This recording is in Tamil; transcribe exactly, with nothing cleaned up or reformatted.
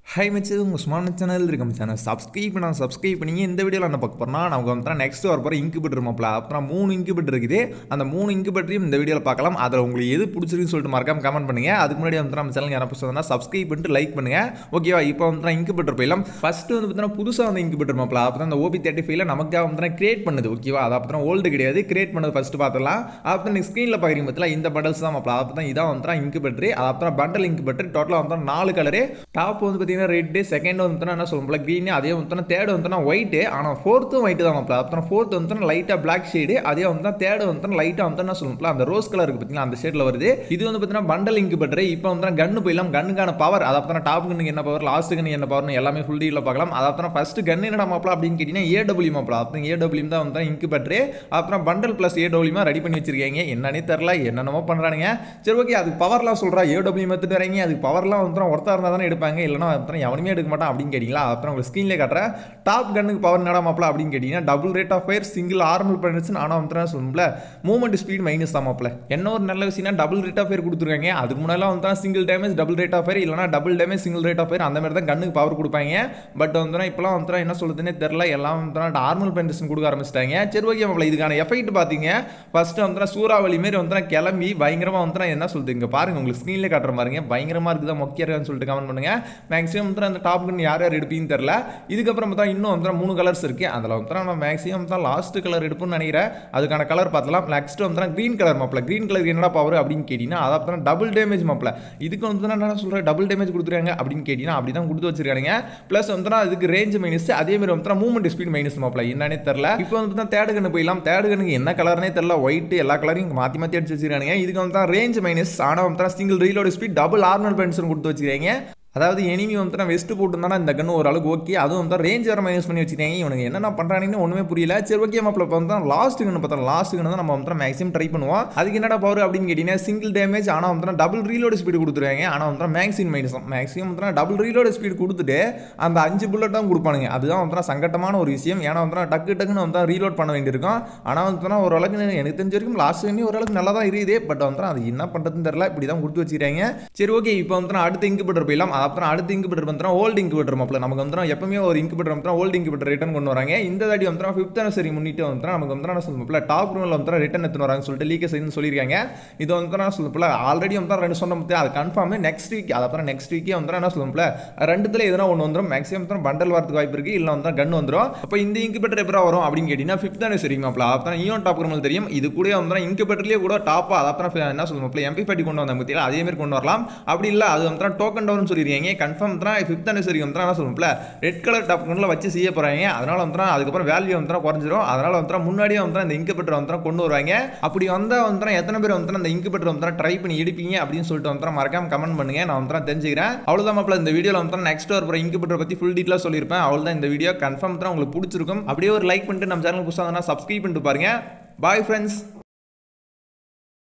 ஹாய் மச்சது உங்கள் ஸ்மார்ட் சேனல் இருக்கும் சேனல் சப்ஸ்கிரைப் பண்ண சப்ஸ்கிரைப் பண்ணிங்க. இந்த வீடியோவில் என்ன பார்க்க போகிறோம்னா நமக்கு வந்து நெக்ஸ்ட் வர போகிற இன்குபேட்டர் மாப்பிள அப்புறம் மூணு இன்குபேட்டர் இருக்குது. அந்த மூணு இன்குபேட்டரையும் இந்த வீடியோவில் பார்க்கலாம். அதில் உங்களுக்கு எது பிடிச்சிருக்குன்னு சொல்லிட்டு மறக்காம கமெண்ட் பண்ணுங்கள். அதுக்கு முன்னாடி வந்து நம்ம சேனல் யாரும் புதுசாக சப்ஸ்கிரைப் பண்ணிட்டு லைக் பண்ணுங்கள். ஓகேவா? இப்போ வந்து இன்குபேட்டர் போயிடலாம். ஃபஸ்ட்டு வந்து பார்த்தீங்கன்னா புதுசாக வந்து இன்குபேட்டர் மாப்பிள அப்போ தான் அந்த ஓபி தேர்ட்டி ஃபைவ்ல நமக்காக வந்து கிரியேட் பண்ணுது. ஓகேவா? அதை அப்போ ஓல்டு கிடையாது, கிரியேட் பண்ணது ஃபஸ்ட்டு பார்த்துலாம். அப்போ நீங்கள் ஸ்க்ரீனில் பார்க்குறீங்க பார்த்தீங்களா, இந்த பண்டல்ஸ் தான் மாப்பிள. அப்போ தான் இதான் வந்து இன்குபேட்டர். அது அப்புறம் பண்டல் இன்குபேட்டர் டோட்டலாக வந்து நாலு கலரு. டாப் வந்து பார்த்தீங்கன்னா ரெட்டு, செகண்ட் வந்து என்ன சொல்லுவோம் கிரீன், அதே வந்து தேர்ட் வந்து ஒயிட். ஆனால் ஃபோர்த்தும் ஒயிட் தான் மாப்பிள. அப்புறம் ஃபோர்த் வந்து லைட்டாக பிளாக் ஷேடு, அதே வந்து தேர்ட் வந்து லைட்டாக வந்து என்ன சொல்லுவோம் அந்த ரோஸ் கலர் இருக்கு பார்த்தீங்களா, அந்த ஷேட்ல வருது. இது வந்து பார்த்தீங்கன்னா பண்டல் இன்குபேட்டர். இப்போ வந்து கன்னு போயிடலாம். கன்னுக்கான பவர் அதை அப்புறம் டாப் கன்னுக்கு என்ன பவர், லாஸ்ட் கன்னு என்ன பவர்னு எல்லாமே ஃபுல் டீல பார்க்கலாம். அதை அப்புறம் ஃபர்ஸ்ட் கன் என்னடா மாப்பிள அப்படின்னு கேட்டீங்கன்னா ஏடபிள்யூ மாப்பிள. அப்புறம் ஏடபிள்யூ தான் வந்து இன்குபேட்டர். அப்புறம் பண்டல் பிளஸ் ஏடபிள்யூ ரெடி பண்ணி வச்சிருக்காங்க. என்னன்னே தெரியல, என்னென்னமோ பண்றானுங்க. சரி ஓகே, அதுக்கு பவர்லாம் சொல்றா ஏடபிள்யூ மெத்தட் வரீங்க. அதுக்கு பவர்லாம் வந்து ஒருத்தா இருந்தால் தானே எடுப்பாங்க, இல்லைனா அப்புறம் எவனுமே எடுக்க மாட்டான் அப்படின்னு கேட்டீங்களா. அப்புறம் உங்களுக்கு ஸ்க்ரீன்லேயே காட்டுறேன். டாப் கன்னுக்கு பவர் என்னடா மாப்பிள அப்படின்னு கேட்டீங்கன்னா double rate of fire, single armour பண்ணிச்சு. ஆனால் வந்து சொல்லும்ல மூவ்மெண்ட் ஸ்பீட் மைனஸ் தான் மாப்பிள. என்ன ஒரு நல்ல விஷயம்னா டபுள் ரேட் ஆஃப் ஃபயர் கொடுத்துருக்காங்க. அதுக்கு முன்னாடி வந்து single damage double rate of fire, இல்லைனா double damage single rate of fire, அந்த மாதிரி தான் கன்னுக்கு பவர் கொடுப்பாங்க. பட் வந்து இப்போலாம் வந்து என்ன சொல்லுதுன்னே தெரியல, எல்லாம் வந்து ஆர்மல் பென்டேஷன் கொடுக்க ஆரம்பிச்சிட்டாங்க. சரி ஓகே மாப்பிள, இதுக்கான எஃபெக்ட் பார்த்தீங்க ஃபர்ஸ்ட் வந்து சூறாவளி மாரி வந்து கிளம்பி பயங்கரமாக வந்து என்ன சொல்லுது இங்கே பாருங்க, உங்களுக்கு ஸ்க்ரீன்லேயே காட்டுற பாருங்க, பயங்கரமாக இருக்குதா மொக்கையா இருக்கான்னு சொல்லிட்டு கமெண்ட் பண்ணுங்க. மேக்ஸிமம் வந்து அந்த டாப் கன் யார் யார் எடுப்பீங்கன்னு தெரியல. இதுக்கப்புறம் பார்த்தா இன்னும் வந்து மூணு கலர்ஸ் இருக்கு. அதில் வந்து நம்ம மேக்ஸிமம் தான் லாஸ்ட் கலர் எடுப்போம்னு நினைக்கிறேன். அதுக்கான கலர் பார்த்தலாம். நெக்ஸ்ட் வந்து கிரீன் கலர் மாப்பிள. கிரீன் கலர் என்னடா பவர் அப்படின்னு கேட்டீங்கன்னா அதான் டபுள் டேமேஜ் மாப்பிள. இதுக்கு வந்து என்ன சொல்கிறேன், டபுள் டேமேஜ் கொடுத்துருக்காங்க அப்படின்னு கேட்டீங்கன்னா அப்படி தான் கொடுத்து வச்சிருக்காங்க. ப்ளஸ் வந்து இதுக்கு ரேஞ்ச் மைனஸ், அதே மாதிரி வந்து மூவ்மெண்ட் ஸ்பீட் மைனஸ் மாப்பிள. என்னன்னே தெரியல. இப்போ வந்து தேர்ட் கன்னு போயிடலாம். தேர்ட் கனுக்கு என்ன கலர்னே தெரியல, ஒயிட் எல்லா கலரையும் மாற்றி மாற்றி அடிச்சு வச்சிருக்காங்க. இதுக்கு வந்து ரேஞ்ச் மைனஸ், ஆனால் வந்து single reload speed, double armour penetration கொடுத்து வச்சிருக்காங்க. அதாவது எனிமி வந்து வெஸ்ட் போட்டுருந்தானா இந்த கன்று ஓரளவுக்கு ஓகே. அதுவும் வந்து ரேஞ்ச் வர மைனஸ் பண்ணி வச்சுருக்காங்க. இவனுக்கு என்னென்ன பண்ணுறாங்கன்னு ஒன்றுமே புரியல. சரி ஓகே மாப்பிள, இப்போ வந்து லாஸ்ட் கன்று பார்த்தா லாஸ்ட் கன்று தான் நம்ம வந்து மேக்ஸிமம் ட்ரை பண்ணுவோம். அதுக்கு என்னடா பவர் அப்படின்னு கேட்டீங்கன்னா சிங்கிள் டேமேஜ், ஆனால் வந்து டபுள் ரீலோட் ஸ்பீடு கொடுத்துருவாங்க. ஆனால் வந்து மேக்ஸிமம் மைனஸ் மேக்ஸிமம் வந்து டபுள் ரீலோட் ஸ்பீடு கொடுத்துட்டு அந்த அஞ்சு புல்லட் தான் கொடுப்பானுங்க. அதுதான் வந்து சங்கட்டமான ஒரு விஷயம். ஏன்னா வந்து டக்கு டக்குன்னு வந்து ரீலோட் பண்ண வேண்டியிருக்கும். ஆனால் வந்து ஓரளவுக்கு எனக்கு தெரிஞ்ச வரைக்கும் லாஸ்ட் கண்ணி ஓரளவுக்கு நல்லா தான் இருக்குது. பட் வந்து அது என்ன பண்ணுறதுன்னு தெரியல, இப்படி தான் கொடுத்து வச்சுக்கிறாங்க. சரி ஓகே, இப்போ வந்து அடுத்த இன்குபேட்டர் போயிடலாம். அப்புறம் அடுத்த இன்குபேட்டர் வந்து ஓல்ட் இன்குபேட்டர் மாப்பிள. நமக்கு வந்து எப்பவுமே ஒரு இன்குபேட்டர் வந்து ஓல்ட் இன்குபேட்டர் ரிட்டர்ன் கொண்டு வராங்க. இந்த தாடி வந்து ஃபிஃப்த் அனிவர்சரி முன்னிட்டு வந்து நமக்கு வந்து என்ன சொல்லுவோம்ல டாப் ரூம்ல வந்து ரிட்டர்ன் எடுத்து வராங்கன்னு சொல்லிட்டு லீக்கேஜ் செய்யணும்னு சொல்லியிருக்காங்க. இது வந்து என்ன சொல்லுவோம்ல ஆல்ரெடி வந்து ரெண்டு சொன்னோம், அது கன்ஃபார்ம் நெக்ஸ்ட் வீக். அப்புறம் நெக்ஸ்ட் வீக்கே வந்து என்ன சொல்லுவோம்ல ரெண்டுத்துல எதனா ஒன்று வந்துடும். மேக்ஸிமம் வந்து பண்டல் வரதுக்கு வாய்ப்பு இருக்கு, இல்லை வந்து கன் வந்துடும். அப்போ இந்த இன்குபேட்டர் எப்போ வரும் அப்படின்னு கேட்டீங்கன்னா ஃபிஃப்த் அனிவர்சரி மாப்பிள. அப்புறம் ஈவன் டாப் ரூம்ல தெரியும். இது கூட வந்து இன்குபேட்டர்லேயே கூட டாப் அப்புறம் என்ன சொல்லுவோம்ல எம்பி ஃபைவ் கொண்டு வந்தாங்க பத்தியா, அதே மாதிரி கொண்டு வரலாம். அப்படி இல்லை அது வந்து டோக்கன் டவுன் சொல்லியிருக்காங்க. கன்ஃபார்ம் தான் ஃபிஃப்த் அனிவர்சரி வந்து சொல்லுவோம்ல ரெட் கலர் டாப் கன்ல வச்சு செய்ய போறாங்க. அதனால வந்து அதுக்கப்புறம் வேல்யூ வந்து குறைஞ்சிரும். அதனால வந்து முன்னாடியே வந்து இந்த இன்குபேட்டர் வந்து கொண்டு வருவாங்க. அப்படி வந்தா வந்து எத்தனை பேர் வந்து அந்த இன்குபேட்டர் வந்து ட்ரை பண்ணி எடுப்பீங்க அப்படின்னு சொல்லிட்டு வந்து மறக்காம கமெண்ட் பண்ணுங்க. நான் வந்து தெரிஞ்சுக்கிறேன். அவ்வளவுதான் மாப்பிள, இந்த வீடியோல வந்து நெக்ஸ்ட் வர இன்குபேட்டர் பத்தி ஃபுல் டீடைலா சொல்லியிருப்பேன். அவ்வளவுதான் இந்த வீடியோ. கன்ஃபார்ம் தான் உங்களுக்கு பிடிச்சிருக்கும். அப்படியே ஒரு லைக் பண்ணிட்டு நம்ம சேனல் புதுசாக சப்ஸ்கிரைப் பண்ணிட்டு பாருங்க. Bye friends.